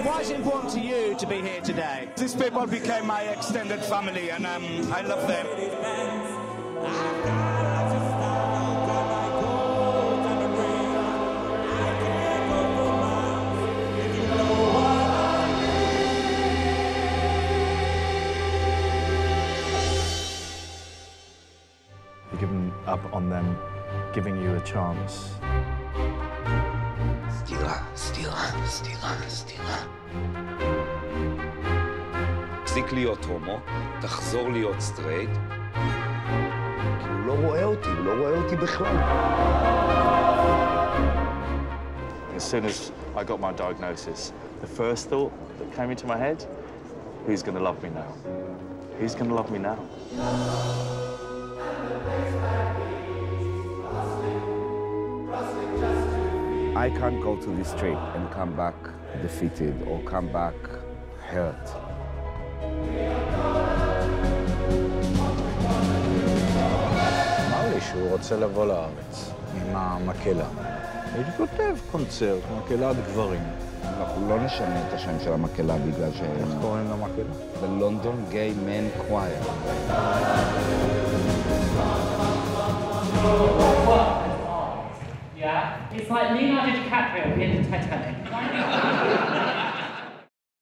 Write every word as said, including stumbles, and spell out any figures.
Why is it important to you to be here today? These people became my extended family, and um, I love them. You're giving up on them, giving you a chance. סתירה, סתירה, סתירה, סתירה. תפסיק להיות הומו, תחזור להיות סטרייט. כי הוא לא רואה אותי, הוא לא רואה אותי בכלל. As soon as I got my diagnosis, the first thought that came into my head, who's going to love me now? Who's going to love me now? I can't go to the street and come back defeated or come back hurt. אמר לי שהוא רוצה לבוא לארץ עם המקהלה. הייתי כותב קונצרט, מקהלת גברים. אנחנו לא נשנה את השם של המקהלה בגלל ש... איך קוראים למקהלה? The London Gay Men Choir. Yeah? It's like Leonardo DiCaprio